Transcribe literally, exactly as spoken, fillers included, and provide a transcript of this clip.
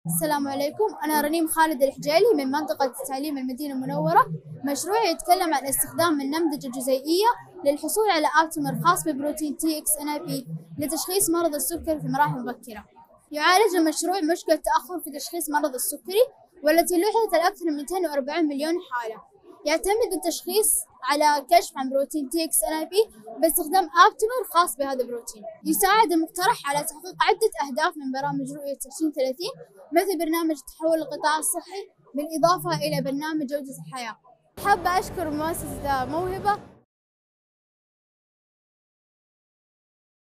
السلام عليكم، أنا رنيم خالد الحجيلي من منطقة تعليم المدينة المنورة. مشروعي يتكلم عن استخدام النمذجة الجزيئية للحصول على آبتيمر خاص ببروتين تي إكس إن إيه بي لتشخيص مرض السكري في مراحل مبكرة. يعالج المشروع مشكلة تأخر في تشخيص مرض السكري والتي لوحظت الأكثر من مئتين وأربعين مليون حالة. يعتمد التشخيص على كشف عن بروتين تي إكس إن إيه بي باستخدام آبتيمر خاص بهذا البروتين. يساعد المقترح على تحقيق عدة أهداف من برامج رؤية عشرين ثلاثين مثل برنامج تحول القطاع الصحي بالإضافة إلى برنامج جودة الحياة. حابة أشكر مؤسسة موهبة